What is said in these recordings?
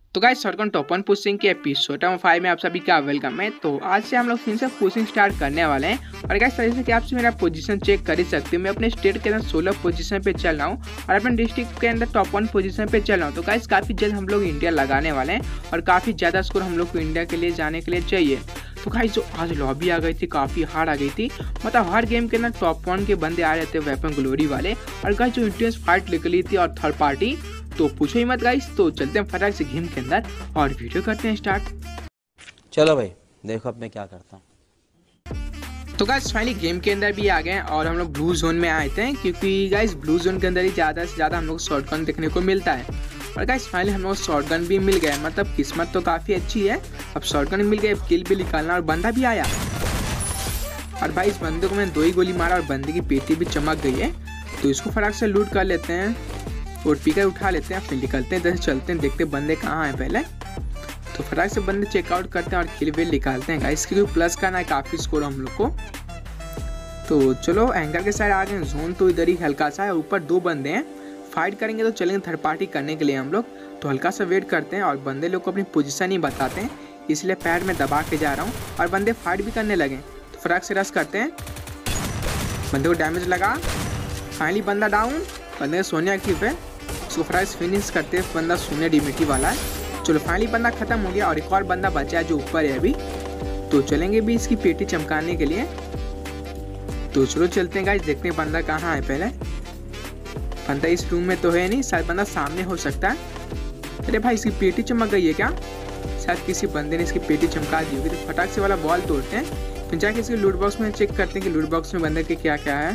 तो guys shotgun top 1 pushing के episode 5 में आप सभी का वेलकम है। तो आज से हम लोग फिर से पुशिंग स्टार्ट करने वाले हैं। और गाइस जैसे कि आपसे मेरा पोजीशन चेक कर ही सकते हो, मैं अपने स्टेट के अंदर 16 पोजीशन पे चल रहा हूँ और अपने डिस्ट्रिक्ट के अंदर टॉप 1 पोजीशन पे चल रहा हूँ। तो गाइस काफ़ी जल्द हम लोग इंडिया लगाने वाले हैं और काफ़ी ज़्यादा स्कोर हम लोग को इंडिया के लिए जाने के लिए चाहिए। तो गाइस जो आज लॉबी आ गई थी काफ़ी हार्ड आ गई थी, मतलब हर गेम के अंदर टॉप 1 के बंदे आ रहे थे वेपन ग्लोरी वाले। और गाइस जो इंटेंस फाइट निकली थी और थर्ड पार्टी, तो पूछो ही मत गाइस। तो चलते हैं फटाक से गेम के अंदर और वीडियो करते हैं स्टार्ट। चलो भाई देखो अब मैं क्या करता हूँ। तो गाइस फाइनली गेम के अंदर भी आ गए और हम लोग ब्लू जोन में आए थे, क्योंकि गाइस ब्लू जोन के अंदर ही ज़्यादा से ज़्यादा हम लोग शॉटगन देखने को मिलता है। और गाइस फाइनली हम लोग शॉटगन भी मिल गए, मतलब किस्मत तो काफ़ी अच्छी है। अब शॉटगन मिल गए, किल भी निकालना और बंदा भी आया। और भाई इस बंदे को मैंने 2 ही गोली मारा और बंदे की पेटी भी चमक गई है। तो इसको फटाक से लूट कर लेते हैं और पीकर उठा लेते हैं, फिर निकलते हैं। इधर से चलते हैं, देखते हैं बंदे कहाँ हैं पहले। तो फटाक से बंदे चेकआउट करते हैं और किल विल निकालते हैं गाइस, क्योंकि प्लस करना है काफ़ी स्कोर हम लोग को। तो चलो एंकर के साइड आ गए, जोन तो इधर ही हल्का सा है। ऊपर 2 बंदे हैं, फाइट करेंगे तो चलेंगे थर्ड पार्टी करने के लिए हम लोग। तो हल्का सा वेट करते हैं और बंदे लोग को अपनी पोजीशन ही बताते हैं, इसलिए पैर में दबा के जा रहा हूँ। और बंदे फाइट भी करने लगे, तो फटाक से रश करते हैं। बंदे को डैमेज लगा, फाइनली बंदा डाउन। बंदे सोनिया की पे उसको फटाक से फिनिश करते हैं। बंदा सोनिया डिमिटी वाला है। चलो फाइनली बंदा खत्म हो गया और एक और बंदा बचा है जो ऊपर है अभी। तो चलेंगे भी इसकी पेटी चमकाने के लिए। तो चलो चलते हैं गाइस, देखते हैं बंदा कहाँ है पहले। बंदा इस रूम में तो है नहीं, शायद बंदा सामने हो सकता है। अरे भाई इसकी पेटी चमक गई है क्या? शायद किसी बंदे ने इसकी पेटी चमका दी होगी। तो फटाक से वाला बॉल तोड़ते हैं, फिर जाके इसके लूट बॉक्स में चेक करते हैं कि लूट बॉक्स में बंदे के क्या क्या है।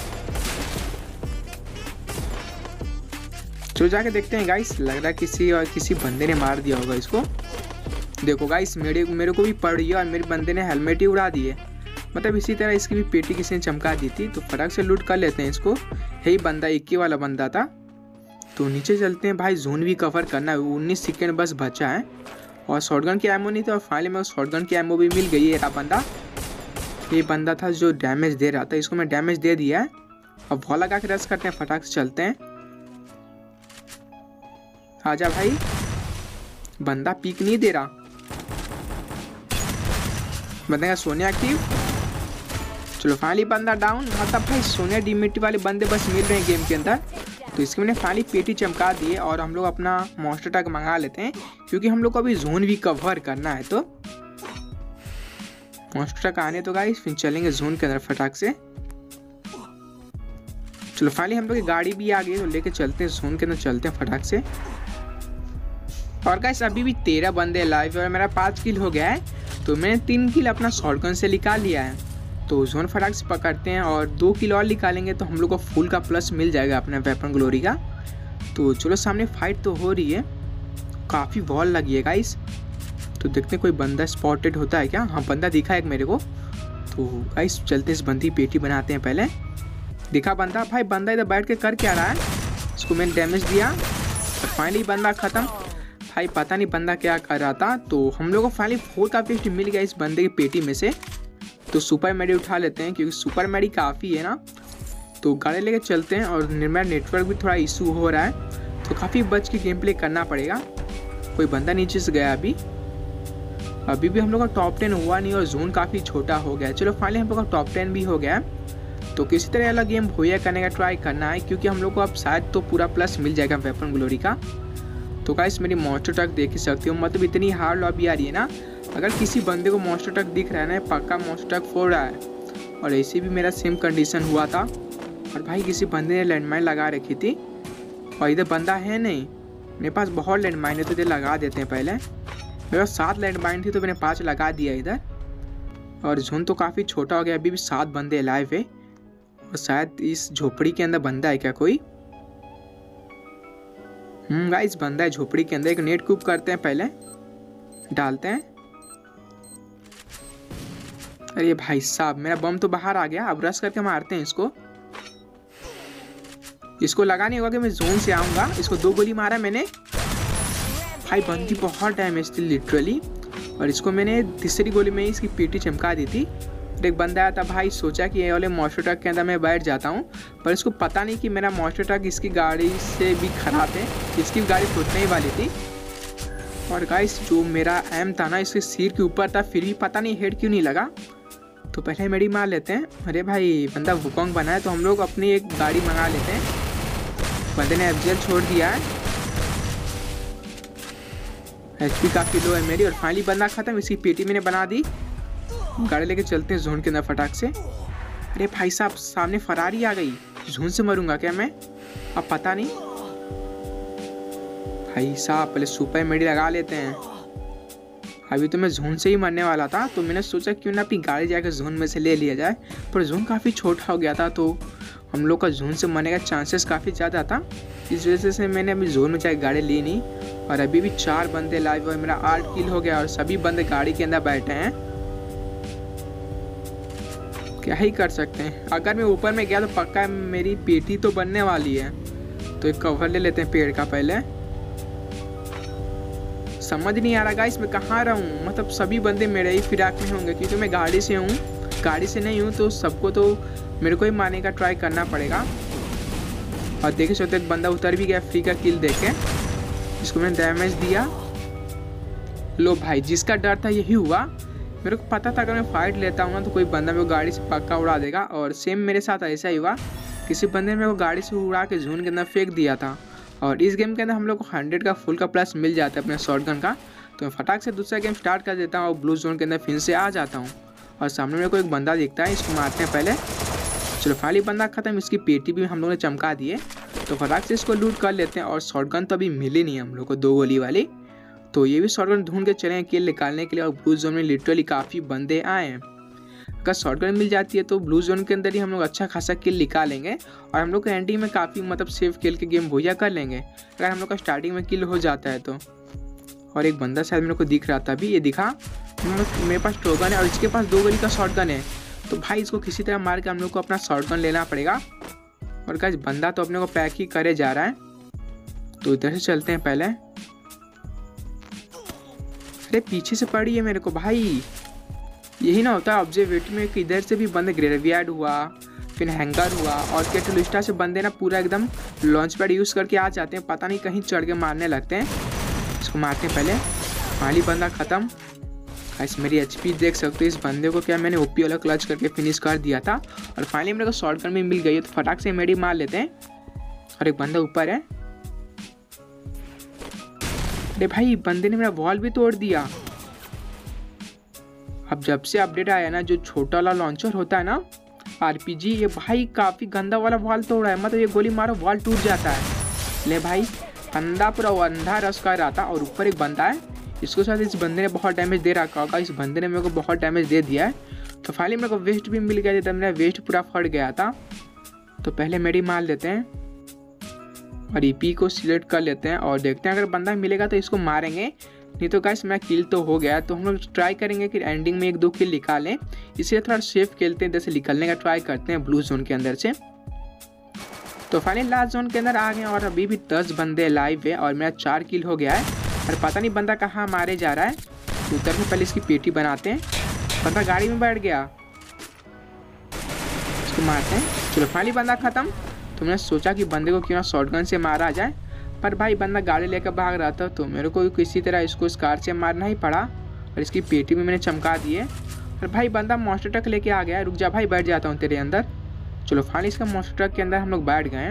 चलो जाके देखते हैं गाइस, लग रहा है किसी बंदे ने मार दिया होगा इसको। देखो गाइस मेरे को भी पड़ रही है और मेरे बंदे ने हेलमेट ही उड़ा दी है, मतलब इसी तरह इसकी भी पेटी किसी ने चमका दी थी। तो फटाक से लूट कर लेते हैं इसको। यही बंदा 21 वाला बंदा था। तो नीचे चलते हैं भाई, जोन भी कवर करना है, 19 सेकेंड बस बचा है। और शॉटगन की एमओ नहीं था और फाइनली में शॉटगन की एमओ भी मिल गई है। बंदा ये बंदा था जो डैमेज दे रहा था, इसको मैं डैमेज दे दिया है। अब वॉल लगा के रश करते हैं, फटाक से चलते हैं। आजा भाई, बंदा पीक नहीं दे रहा। बंदे का सोनिया की। चलो फाइनली बंदा डाउन, मतलब भाई सोनिया डिमिटी वाले बंदे बस मिल रहे हैं गेम के अंदर। तो इसके मैंने फाइनली पेटी चमका दी है और हम लोग अपना मॉन्स्टर टग मंगा लेते हैं, क्योंकि हम लोग को अभी जोन भी कवर करना है। तो मॉन्स्टर टग आने तो गाइस फिर चलेंगे जोन के अंदर फटाक से। चलो फाइनली हम लोग की गाड़ी भी आ गई, तो लेके चलते हैं जोन के अंदर, चलते हैं फटाक से। और गाइस अभी भी 13 बंदे लाइव और मेरा 5 किल हो गया है। तो मैंने 3 किल अपना शॉटगन से निकाल लिया है। तो जोन फटाक से पकड़ते हैं और 2 किल और निकालेंगे तो हम लोग को फुल का प्लस मिल जाएगा अपने वेपन ग्लोरी का। तो चलो सामने फाइट तो हो रही है, काफ़ी वॉल लगी है गाइस। तो देखते हैं कोई बंदा स्पॉटेड होता है क्या। हाँ बंदा दिखा है मेरे को। तो गाइस चलते इस बंदी पेटी बनाते हैं पहले। दिखा बंदा, भाई बंदा इधर बैठ के कर क्या रहा है। इसको मैंने डैमेज दिया और फाइनली बंदा ख़त्म। भाई पता नहीं बंदा क्या कर रहा था। तो हम लोग को फाइनली 4 का पेस्ट मिल गया इस बंदे की पेटी में से। तो सुपर मेडी उठा लेते हैं, क्योंकि सुपर मेडी काफ़ी है ना। तो गाड़ी लेके चलते हैं और मेरा नेटवर्क भी थोड़ा इशू हो रहा है, तो काफ़ी बच के गेम प्ले करना पड़ेगा। कोई बंदा नीचे से गया अभी भी हम लोग का टॉप 10 हुआ नहीं और जोन काफ़ी छोटा हो गया। चलो फाइनली हम लोग का टॉप 10 भी हो गया। तो किसी तरह अलग गेम भोया करने का ट्राई करना है, क्योंकि हम लोग को अब शायद तो पूरा प्लस मिल जाएगा वेपन ग्लोरी का। तो गाइस मेरी मॉन्स्टर ट्रक देख ही सकते हो, मतलब इतनी हार्ड लॉबी आ रही है ना। अगर किसी बंदे को मॉन्स्टर ट्रक दिख रहा है ना, पक्का मॉन्स्टर ट्रक फोड़ रहा है। और ऐसे भी मेरा सेम कंडीशन हुआ था। और भाई किसी बंदे ने लैंडमाइन लगा रखी थी और इधर बंदा है नहीं। मेरे पास बहुत लैंडमाइन है, तो इधर लगा देते हैं पहले। मेरे पास 7 लैंडमाइन थी तो मैंने 5 लगा दिया इधर। और जोन तो काफ़ी छोटा हो गया, अभी भी 7 बंदे लाइव है। और शायद इस झोपड़ी के अंदर बंदा है क्या कोई। गाइस बंदा है झोपड़ी के अंदर। एक नेट कूप करते हैं पहले, डालते हैं। अरे भाई साहब मेरा बम तो बाहर आ गया। अब रश करके मारते हैं इसको लगा नहीं होगा कि मैं जोन से आऊँगा। इसको 2 गोली मारा मैंने। भाई बंदी बहुत डैमेज थी लिटरली। और इसको मैंने तीसरी गोली में ही इसकी पेटी चमका दी थी। एक बंदा आया था भाई, सोचा कि ये वाले मॉन्स्टर ट्रक के अंदर मैं बैठ जाता हूँ, पर इसको पता नहीं कि मेरा मॉन्स्टर ट्रक इसकी गाड़ी से भी खराब है। इसकी गाड़ी फूटने ही वाली थी। और गाइस जो मेरा एम था ना इसके सिर के ऊपर था, फिर भी पता नहीं हेड क्यों नहीं लगा। तो पहले मेडी मार लेते हैं। अरे भाई बंदा वुकोंग बना है, तो हम लोग अपनी एक गाड़ी मंगा लेते हैं। बंदे ने एफजेल छोड़ दिया है, एचपी काफ़ी लो है मेरी। और फाइनली बंदा खत्म, इसकी पेटी मैंने बना दी। गाड़ी लेके चलते हैं जोन के अंदर फटाक से। अरे भाई साहब सामने फरारी आ गई, जोन से मरूंगा क्या मैं? अब पता नहीं। भाई साहब पहले सुपर मेडी लगा लेते हैं। अभी तो मैं जोन से ही मरने वाला था, तो मैंने सोचा क्यों ना अपनी गाड़ी जाकर जोन में से ले लिया जाए, पर जोन काफ़ी छोटा हो गया था, तो हम लोग का जोन से मरने का चांसेस काफ़ी ज़्यादा था। इस वजह से मैंने अभी जोन में जाकर गाड़ी ली नहीं। और अभी भी 4 बंदे लाइव और मेरा 8 किल हो गया, और सभी बंदे गाड़ी के अंदर बैठे हैं। क्या ही कर सकते हैं, अगर मैं ऊपर में गया तो पक्का मेरी पेटी तो बनने वाली है। तो एक कवर ले लेते हैं पेड़ का पहले। समझ नहीं आ रहा गाइस मैं कहाँ रहूँ, मतलब सभी बंदे मेरे ही फिराक में होंगे, क्योंकि मैं गाड़ी से हूँ। गाड़ी से नहीं हूँ तो सबको तो मेरे को ही मारने का ट्राई करना पड़ेगा। और देखे सोते एक बंदा उतर भी गया फ्री का किल देके, जिसको मैंने डैमेज दिया। लो भाई जिसका डर था यही हुआ। मेरे को पता था अगर मैं फाइट लेता हूँ ना तो कोई बंदा मेरे को गाड़ी से पक्का उड़ा देगा, और सेम मेरे साथ ऐसा ही हुआ। किसी बंदे ने मेरे को गाड़ी से उड़ा के जोन के अंदर फेंक दिया था। और इस गेम के अंदर हम लोग को 100 का फुल का प्लस मिल जाता है अपने शॉटगन का। तो मैं फटाक से दूसरा गेम स्टार्ट कर देता हूँ और ब्लू जोन के अंदर फिर से आ जाता हूँ। और सामने मेरे को एक बंदा दिखता है, इसको मारते हैं पहले। चलो फाइनली बंदा खत्म, इसकी पेटी भी हम लोगों ने चमका दिए। तो फटाक से इसको लूट कर लेते हैं। और शॉटगन तो अभी मिली नहीं हम लोग को 2 गोली वाली, तो ये भी शॉटगन ढूंढ के चले किल निकालने के लिए। और ब्लू जोन में लिटरली काफ़ी बंदे आए हैं। अगर शॉटगन मिल जाती है तो ब्लू जोन के अंदर ही हम लोग अच्छा खासा किल निकालेंगे, और हम लोग को एंडिंग में काफ़ी मतलब सेफ खेल के गेम भैया कर लेंगे अगर हम लोग का स्टार्टिंग में किल हो जाता है तो। और एक बंदा शायद मेरे को दिख रहा था अभी, ये दिखा। मेरे पास टोगन है और इसके पास 2 गोली का शॉटगन है, तो भाई इसको किसी तरह मार के हम लोग को अपना शॉटगन लेना पड़ेगा। और गाइस बंदा तो अपने को पैक ही करे जा रहा है, तो इधर से चलते हैं पहले। अरे पीछे से पड़ी है मेरे को भाई, यही ना होता है ऑब्जर्वेटरी में कि इधर से भी बंदे ग्रेवियार्ड हुआ, फिर हैंगर हुआ, और कैटलिस्टा से बंदे ना पूरा एकदम लॉन्च पैड यूज़ करके आ जाते हैं, पता नहीं कहीं चढ़ के मारने लगते हैं। इसको मारते हैं पहले। फाइनली बंदा ख़त्म। गाइस मेरी एचपी देख सकते हो, इस बंदे को क्या मैंने ओपी वाला क्लच करके फिनिश कर दिया था। और फाइनली मेरे को शॉटगन भी मिल गई है, तो फटाक से मेडी मार लेते हैं। और एक बंदा ऊपर है। अरे भाई बंदे ने मेरा वॉल भी तोड़ दिया। अब जब से अपडेट आया ना, जो छोटा वाला लॉन्चर होता है ना आरपीजी, ये भाई काफ़ी गंदा वाला वॉल तोड़ रहा है। मतलब ये गोली मारो वॉल टूट जाता है। ले भाई बंदा पूरा अंधा रस कर रहा था। और ऊपर एक बंदा है, इसको साथ इस बंदे ने बहुत डैमेज दे रखा होगा। इस बंदे ने मेरे को बहुत डैमेज दे दिया है। तो फाइनली मेरे को वेस्ट भी मिल गया था, मेरा वेस्ट पूरा फट गया था। तो पहले मेडी मार लेते हैं और ईपी को सिलेक्ट कर लेते हैं, और देखते हैं अगर बंदा मिलेगा तो इसको मारेंगे, नहीं तो गाइस मेरा किल तो हो गया। तो हम लोग ट्राई करेंगे कि एंडिंग में 1-2 किल निकालें, इसलिए थोड़ा सेफ खेलते हैं, जैसे निकलने का ट्राई करते हैं ब्लू जोन के अंदर से। तो फाइनली लास्ट जोन के अंदर आ गए, और अभी भी 10 बंदे लाइव है और मेरा 4 किल हो गया है। और पता नहीं बंदा कहाँ मारे जा रहा है। तो उतर के पहले इसकी पेटी बनाते हैं। बंदा गाड़ी में बैठ गया, इसको मारते हैं। चलो फाइनली बंदा ख़त्म। तो मैंने सोचा कि बंदे को क्यों ना शॉटगन से मारा जाए, पर भाई बंदा गाड़ी लेकर भाग रहा था, तो मेरे को किसी तरह इसको स्कार से मारना ही पड़ा। और इसकी पेटी में मैंने चमका दिए। और भाई बंदा मॉन्स्टर ट्रक लेके आ गया। रुक जा भाई, बैठ जाता हूँ तेरे अंदर। चलो फाइनली इसका मॉन्स्टर ट्रक के अंदर हम लोग बैठ गए हैं।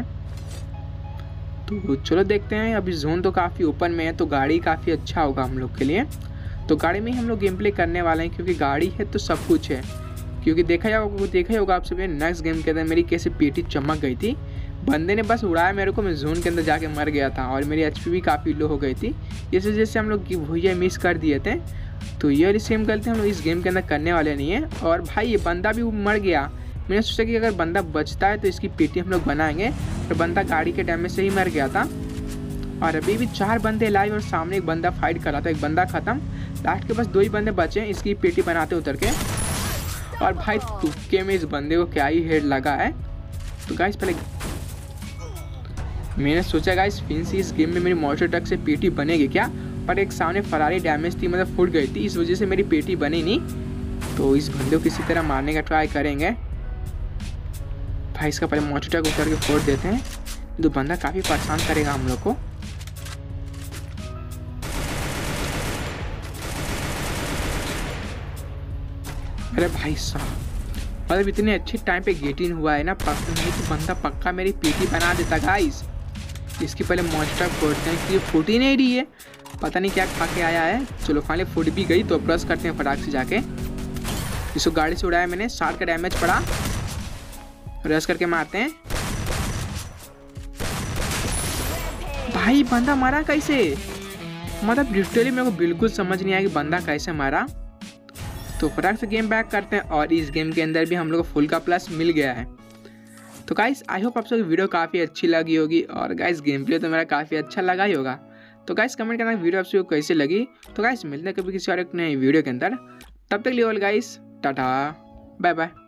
तो चलो देखते हैं, अभी जोन तो काफ़ी ओपन में है, तो गाड़ी काफ़ी अच्छा होगा हम लोग के लिए। तो गाड़ी में ही हम लोग गेम प्ले करने वाले हैं, क्योंकि गाड़ी है तो सब कुछ है। क्योंकि देखा ही होगा आप सभी, नेक्स्ट गेम के अंदर मेरी कैसे पेटी चमक गई थी। बंदे ने बस उड़ाया मेरे को, मैं जोन के अंदर जाके मर गया था, और मेरी एचपी भी काफ़ी लो हो गई थी। इस वजह से हम लोग भूया मिस कर दिए थे। तो ये वाली सेम गलती हम लोग इस गेम के अंदर करने वाले नहीं है। और भाई ये बंदा भी मर गया। मैंने सोचा कि अगर बंदा बचता है तो इसकी पेटी हम लोग बनाएंगे, तो बंदा गाड़ी के डैमेज से ही मर गया था। और अभी भी 4 बंदे लाइव, और सामने एक बंदा फाइट कर रहा था। एक बंदा ख़त्म, लास्ट के बस 2 ही बंदे बचे हैं। इसकी पेटी बनाते उतर के, और भाई तुक्के में इस बंदे को क्या ही हेड लगा है। तो गाइस पहले मैंने सोचा गाइस फिर से इस गेम में मेरी मॉन्स्टर ट्रक से पेटी बनेगी क्या, पर एक सामने फरारी डैमेज थी, मतलब फूट गई थी, इस वजह से मेरी पेटी बनी नहीं। तो इस बंदे को किसी तरह मारने का ट्राई करेंगे। भाई इसका पहले मॉन्स्टर ट्रक उतर के फोड़ देते हैं, तो बंदा काफ़ी परेशान करेगा हम लोग को। अरे भाई साहब, मतलब इतने अच्छे टाइम पे गेट इन हुआ है ना, नहीं तो बंदा पक्का मेरी पीटी बना देता गाइस। इसकी पहले मॉन्स्टर फोड़ते हैं कि फूट ही नहीं रही है, पता नहीं क्या खा के आया है। चलो फाइनली फूट भी गई, तो ब्रश करते हैं फटाक से जाके। इसको गाड़ी से उड़ाया मैंने, 60 का डैमेज पड़ा। रश करके मारते हैं। भाई बंदा मारा कैसे, मतलब लिटरली मेरे को बिल्कुल समझ नहीं आया कि बंदा कैसे मारा। तो फटाक से गेम बैक करते हैं, और इस गेम के अंदर भी हम लोग को फुल का प्लस मिल गया है। तो गाइस आई होप आप सबको वीडियो काफ़ी अच्छी लगी होगी, और गाइस गेम प्ले तो मेरा काफ़ी अच्छा लगा ही होगा। तो गाइस कमेंट करना वीडियो आप सबको कैसे लगी। तो गाइस मिलते हैं कभी किसी और एक नए वीडियो के अंदर, तब तक लिए all guys tata bye bye.